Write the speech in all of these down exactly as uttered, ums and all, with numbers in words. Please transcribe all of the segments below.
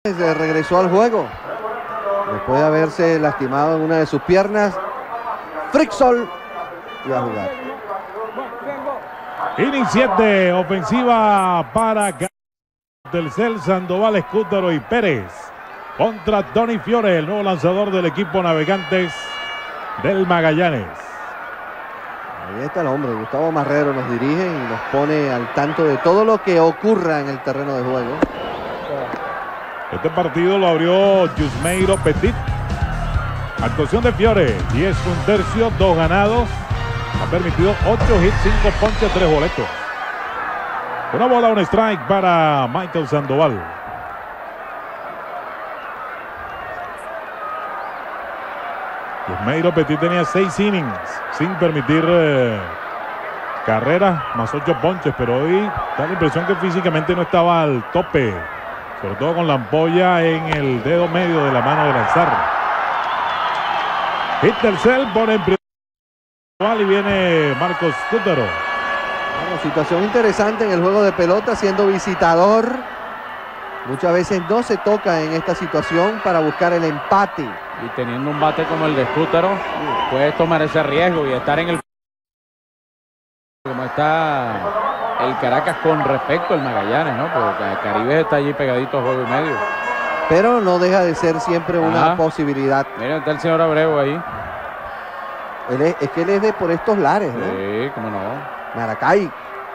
Se regresó al juego después de haberse lastimado en una de sus piernas. Friksol iba a jugar. Inning siete, ofensiva para Telcel, Sandoval, Escútaro y Pérez contra Tony Fiore, el nuevo lanzador del equipo Navegantes del Magallanes. Ahí está el hombre, Gustavo Marrero nos dirige y nos pone al tanto de todo lo que ocurra en el terreno de juego. Este partido lo abrió Yusmeiro Petit. Actuación de Fiore, diez un tercio, dos ganados. Ha permitido ocho hits, cinco ponches, tres boletos. Una bola, un strike para Michael Sandoval. Yusmeiro Petit tenía seis innings sin permitir eh, carreras, más ocho ponches, pero hoy da la impresión que físicamente no estaba al tope, sobre todo con la ampolla en el dedo medio de la mano de lanzar. Hit Telcel, pone en primer y viene Marcos Escútaro. Bueno, situación interesante en el juego de pelota, siendo visitador. Muchas veces no se toca en esta situación para buscar el empate. Y teniendo un bate como el de Escútaro, puedes tomar ese riesgo y estar en el... como está el Caracas con respecto al Magallanes, ¿no? Porque el Caribe está allí pegadito a juego y medio. Pero no deja de ser siempre una Ajá. posibilidad. Miren, está el señor Abreu ahí. Él es, es que él es de por estos lares, ¿no? Sí, cómo no. Maracay.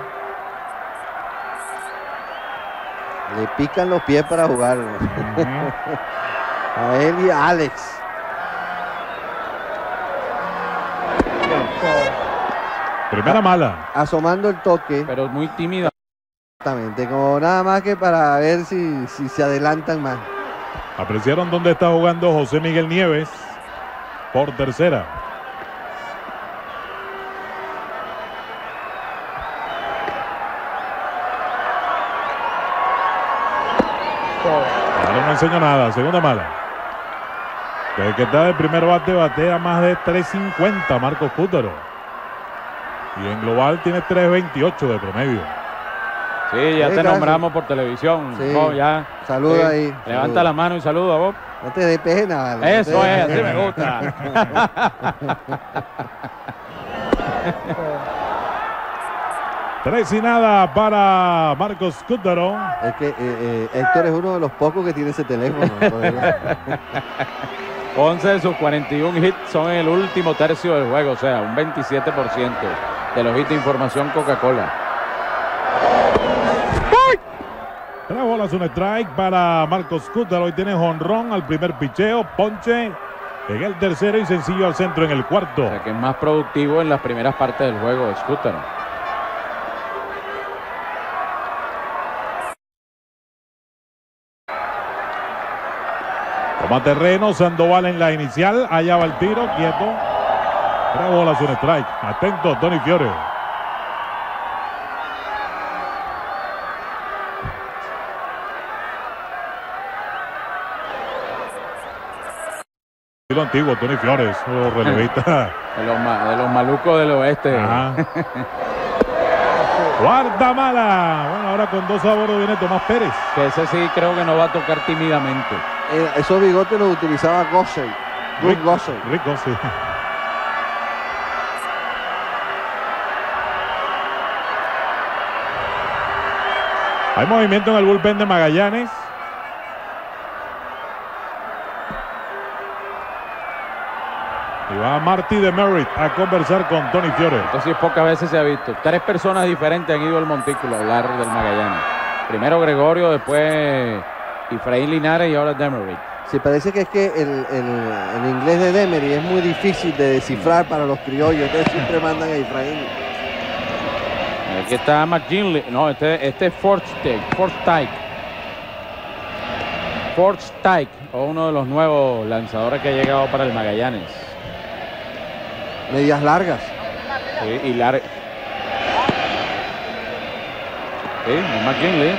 Le pican los pies para jugar. Uh-huh. A él y a Alex. Primera mala. Asomando el toque. Pero muy tímida. Exactamente, como nada más que para ver si, si se adelantan más. Apreciaron dónde está jugando José Miguel Nieves por tercera. Ahora no enseño nada, segunda mala. Desde que está de primer bate, batea más de tres cincuenta Marcos Escútaro. Y en global tiene tres veintiocho de promedio. Sí, ya Sí, te gracias. nombramos por televisión. Sí. Oh, ya. Saluda Sí. ahí. Levanta Saluda. la mano y saluda, Bob. No te dé pena, vale. Eso No te- es, así me gusta. Tres y nada para Marcos Escútaro. Es que eh, eh, Héctor es uno de los pocos que tiene ese teléfono. once de sus cuarenta y uno hits son en el último tercio del juego, o sea, un veintisiete por ciento de los hits de información Coca-Cola. Tres bolas, un strike para Marcos Escútaro. Hoy tiene jonrón al primer picheo, ponche en el tercero y sencillo al centro en el cuarto. O sea, que es más productivo en las primeras partes del juego de Escútaro. Toma terreno, Sandoval en la inicial, allá va el tiro, quieto. Tres bolas, un strike. Atento, Tony Fiore. Estilo antiguo, Tony Fiore, su relevista. De los, ma- de los malucos del oeste. Ajá. Cuarta mala. Bueno, ahora con dos a bordo viene Tomás Pérez. Que ese sí creo que no va a tocar tímidamente. Eh, esos bigotes los utilizaba Gossey. Rick Gossey. Rick Gossey. Hay movimiento en el bullpen de Magallanes. Y va Marty DeMerit a conversar con Tony Fiore. Entonces pocas veces se ha visto. Tres personas diferentes han ido al montículo a hablar del Magallanes. Primero Gregorio, después Efraín Linares y ahora Demery. Sí, parece que es que el, el, el inglés de Demery es muy difícil de descifrar para los criollos. Entonces siempre mandan a Efraín. Aquí está McGinley. No, este, este es Forsythe. Forsythe. Forsythe, o uno de los nuevos lanzadores que ha llegado para el Magallanes. Medias largas. Sí, y lar... Sí, es McGinley.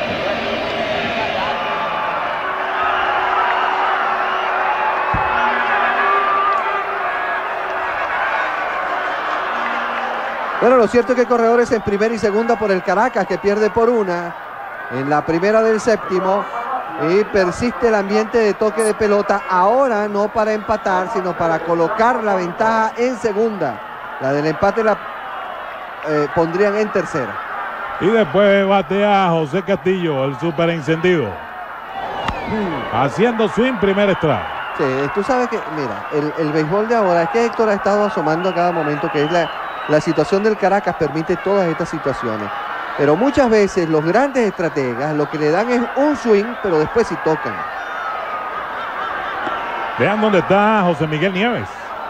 Bueno, lo cierto es que hay corredores en primera y segunda por el Caracas, que pierde por una en la primera del séptimo. Y persiste el ambiente de toque de pelota, ahora no para empatar, sino para colocar la ventaja en segunda. La del empate la eh, pondrían en tercera. Y después batea José Castillo, el super encendido. Hmm. Haciendo swing, primer strike. Sí, tú sabes que, mira, el, el béisbol de ahora, es que Héctor ha estado asomando a cada momento que es la, la situación del Caracas permite todas estas situaciones. Pero muchas veces los grandes estrategas lo que le dan es un swing, pero después sí tocan. Vean dónde está José Miguel Nieves.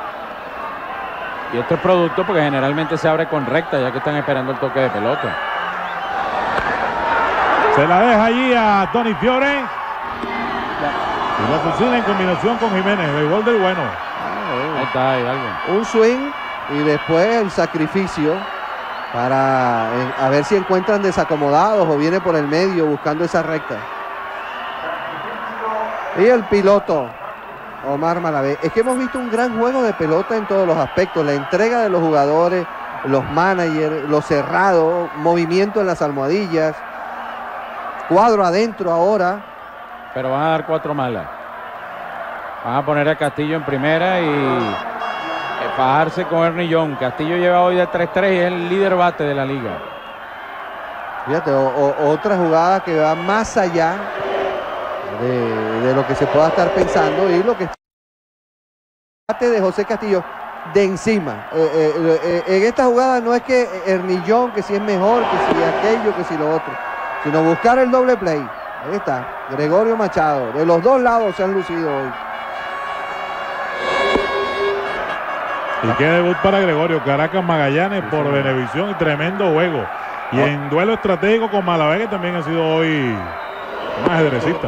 Y esto es producto porque generalmente se abre con recta, ya que están esperando el toque de pelota. Se la deja allí a Tony Fiore. Y lo fusiona en combinación con Jiménez. El gol del bueno. Ahí está, Hidalgo. Un swing y después el sacrificio para eh, a ver si encuentran desacomodados o viene por el medio buscando esa recta. Y el piloto Omar Malavé. Es que hemos visto un gran juego de pelota en todos los aspectos. La entrega de los jugadores, los managers, lo cerrado, movimiento en las almohadillas, cuadro adentro ahora. Pero van a dar cuatro malas. Van a poner a Castillo en primera y fajarse con Ernie Young. Castillo lleva hoy de tres tres y es el líder bate de la liga. Fíjate, o, o, otra jugada que va más allá de, de lo que se pueda estar pensando y lo que bate de José Castillo de encima. Eh, eh, eh, en esta jugada no es que Ernie Young, que si es mejor, que si aquello, que si lo otro, sino buscar el doble play. Ahí está, Gregorio Machado. De los dos lados se han lucido hoy. Y qué debut para Gregorio. Caracas Magallanes por Venevisión y tremendo juego. Y oh. en duelo estratégico con Malavé, que también ha sido hoy un ajedrecista.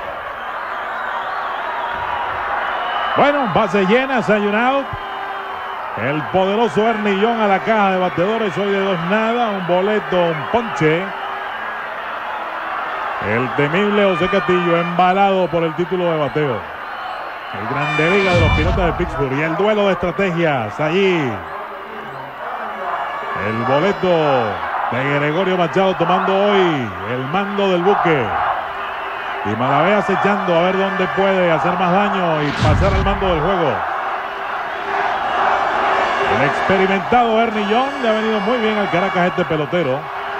Bueno, base llena, se ha out. El poderoso Ernie Young a la caja de bateadores hoy de dos nada. Un boleto, un ponche. El temible José Castillo embalado por el título de bateo. El Grande Liga de los Piratas de Pittsburgh. Y el duelo de estrategias allí. El boleto de Gregorio Machado tomando hoy el mando del buque. Y Malavé acechando a ver dónde puede hacer más daño y pasar al mando del juego. El experimentado Ernie Young le ha venido muy bien al Caracas este pelotero.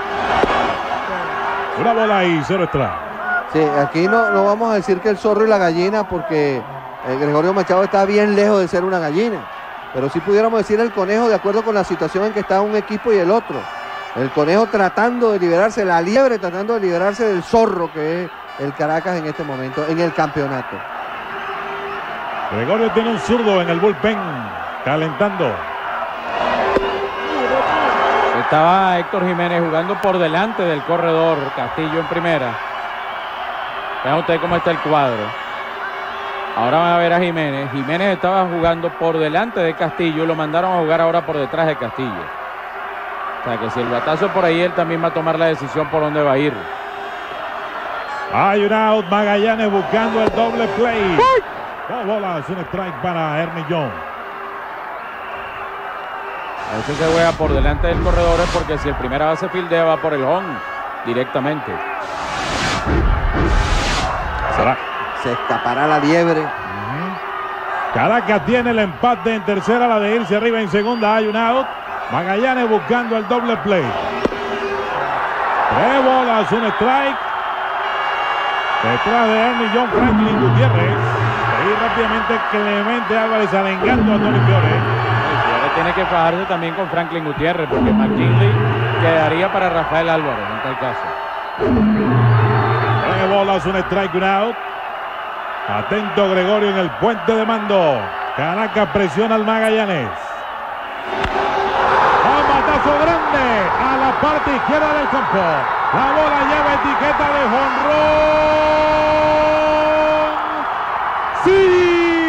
Una bola y cero extra. Sí, aquí no, no vamos a decir que el zorro y la gallina porque eh, Gregorio Machado está bien lejos de ser una gallina. Pero sí pudiéramos decir el conejo de acuerdo con la situación en que está un equipo y el otro. El conejo tratando de liberarse, la liebre tratando de liberarse del zorro que es el Caracas en este momento, en el campeonato. Gregorio tiene un zurdo en el bullpen, calentando. Estaba Héctor Jiménez jugando por delante del corredor, Castillo en primera. Vean ustedes cómo está el cuadro. Ahora van a ver a Jiménez. Jiménez estaba jugando por delante de Castillo y lo mandaron a jugar ahora por detrás de Castillo. O sea que si el batazo por ahí, él también va a tomar la decisión por dónde va a ir. Hay un out, Magallanes buscando el doble play. Dos bolas, un strike para Ernie Young. A veces se juega por delante del corredor es porque si el primera base fildea va por el home directamente. ¿Será? Se escapará la liebre. Uh-huh. Caracas tiene el empate en tercera, la de irse arriba en segunda. Hay un out. Magallanes buscando el doble play. Tres bolas, un strike. Detrás de Ernie Young, Franklin Gutiérrez. Y rápidamente Clemente Álvarez arengando a Tony Fiore. Tiene que fajarse también con Franklin Gutiérrez porque McKinley quedaría para Rafael Álvarez en tal caso. Tres bolas, un strike, un out. Atento Gregorio en el puente de mando. Caracas presiona al Magallanes. Un batazo grande a la parte izquierda del campo. La bola lleva etiqueta de jonrón. ¡Sí!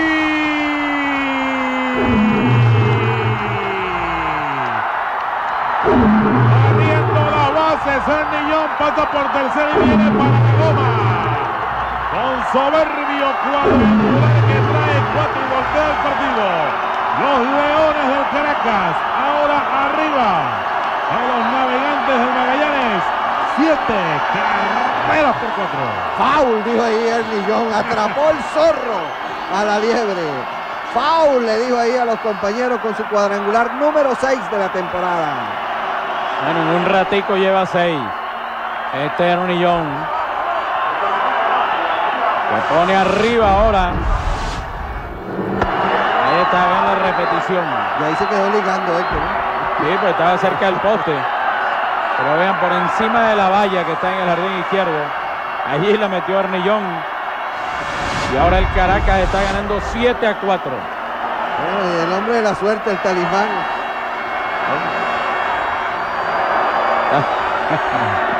Ernie Young pasa por tercera y viene para la goma. Con soberbio cuadrangular que trae cuatro y voltea el partido. Los Leones del Caracas ahora arriba a los Navegantes del Magallanes. siete carreras por cuatro. Foul, dijo ahí Ernie John. Atrapó el zorro a la liebre. Foul, le dijo ahí a los compañeros con su cuadrangular número seis de la temporada. Bueno, en un ratico lleva seis. Este es Ernie John. Se pone arriba ahora. Ahí está, vean la repetición. Y ahí se quedó ligando Héctor, ¿no? Sí, pues estaba cerca del poste. Pero vean, por encima de la valla que está en el jardín izquierdo. Allí la metió Ernie John. Y ahora el Caracas está ganando siete a cuatro. Bueno, y el hombre de la suerte, el talismán.